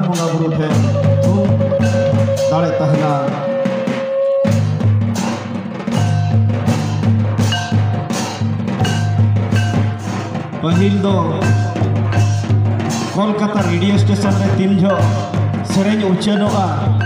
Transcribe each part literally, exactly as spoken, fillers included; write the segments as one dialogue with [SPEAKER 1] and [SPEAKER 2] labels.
[SPEAKER 1] बंगा बुरु ठे थूम दाड़े तहना पहिल दो कोलकाता रेडियो स्टेशन रे तीन जो सेरेंज उच्चानोगा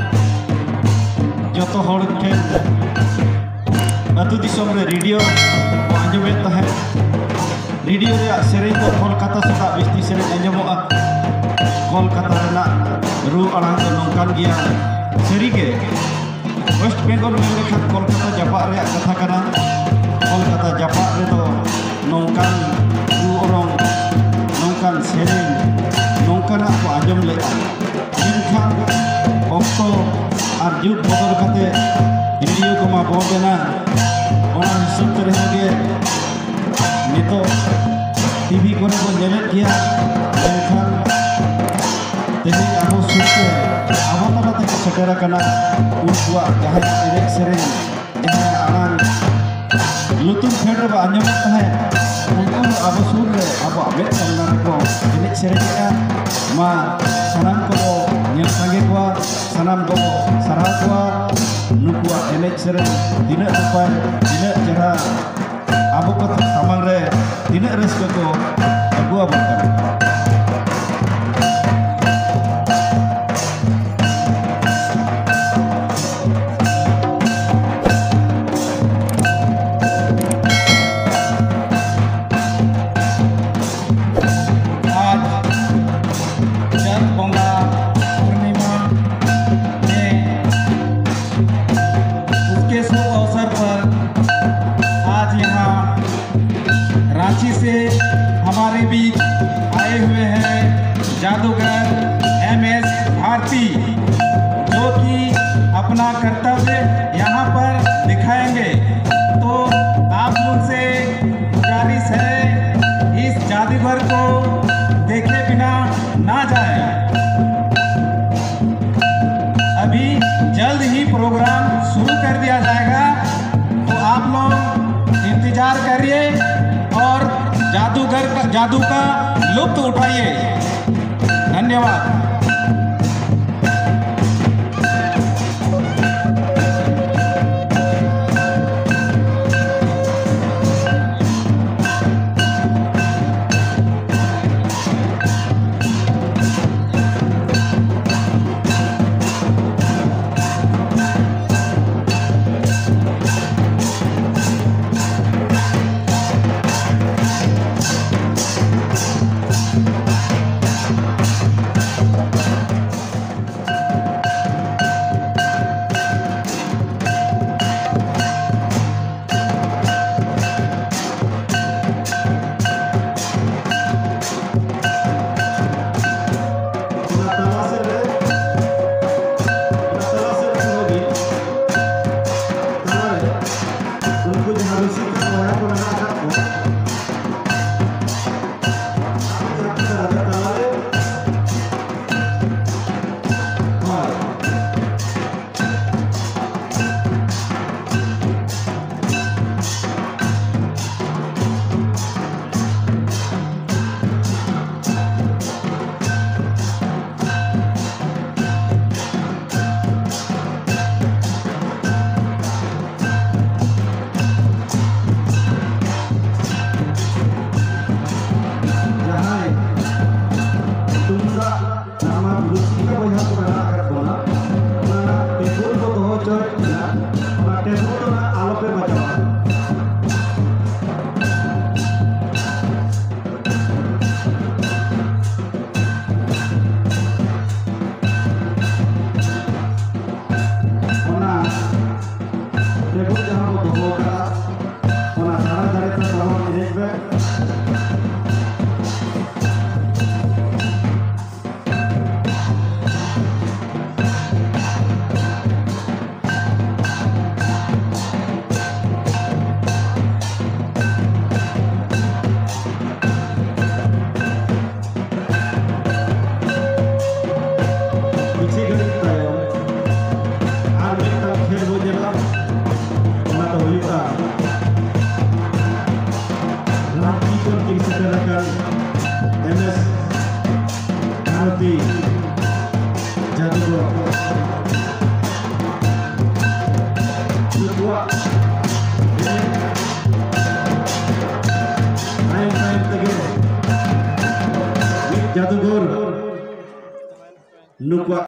[SPEAKER 1] जो तो हर ठे अतु दिसम रे रेडियो आंजमे तहे रेडियो रे सेरेंज तो कोलकाता सदा बिस्ती सेरेंज आंजमोगा कोलकाता रेना रू आड़ांग तो नौकान गया सेरी के वेस्ट बेंगल में लेखा कोलकाता जापा रे कथा कना कोलकाता जापा रे तो नौकान रू ओरंग नौकान सेरेंज नौकाना को आंजम ले इनखान ऑक्टो और जुग बदल करते रेडियो को मा बोलना और हिसाब से रहेंगे नितो टीवी को ने नेलेट किया इनखान तेरे आपो सुनते आपो तब तक सेटेरा करना उनका जहाँ इरेक सेरेंज जहाँ आनंद लुतुम फेडर बा आंजम है उनको आपो सुन रहे आपो अबे चलना को इरेक सेरेंज मा सनाम को nyel sange kwa sanam ko sarah kwa nukua enek seren tidak apa tidak cara abu ko tamang re tidak resko ko abu abakan
[SPEAKER 2] से हमारे बीच आए हुए हैं जादूगर एम एस भारती जो कि अपना कर्तव्य यहाँ पर दिखाएंगे। तो आप लोग से गुजारिश है इस जादूगर को देखे बिना ना जाए। अभी जल्द ही प्रोग्राम शुरू कर दिया जाएगा तो आप लोग इंतजार करिए और जादूगर का जादू का लुत्फ उठाइए। धन्यवाद।
[SPEAKER 1] नुकुआ